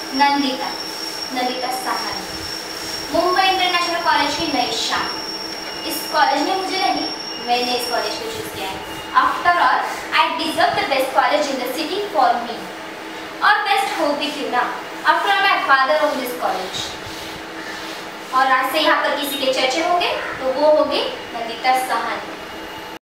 Nandita, Nandita Sahni, Mumbai international college की नई शान। इस कॉलेज ने मुझे नहीं, मैंने इस कॉलेज को चूज किया है। After all I deserve the best college in the city for me. और बेस्ट हो भी क्यों ना, after all my father own this college. और आज से यहाँ पर किसी के चर्चे होंगे तो वो होगी नंदिता साहनी।